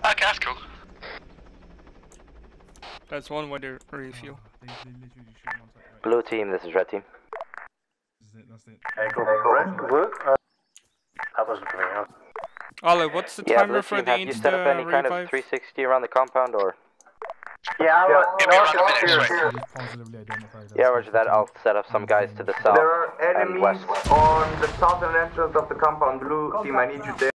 Okay, that's cool. That's one way to refuel. They literally just shoot one side, right? Blue team, this is red team. That's it. That wasn't for me, huh? Ollie, what's the Yeah, timer blue for team, the have you set up any kind of revive? 360 around the compound or? Yeah, It'll be around a minute, So wait. just positively identified. Yeah, roger that. I'll set up some guys to the south There are and enemies west. on the southern entrance of the compound. Blue team, I need you there.